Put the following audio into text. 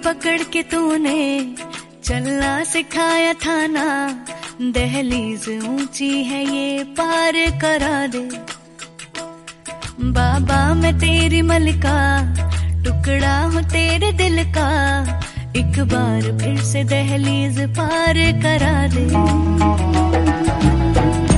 पकड़ के तूने चलना सिखाया था ना, दहलीज ऊंची है ये पार करा दे। बाबा मैं तेरी मलिका, टुकड़ा हूँ तेरे दिल का, एक बार फिर से दहलीज पार करा दे।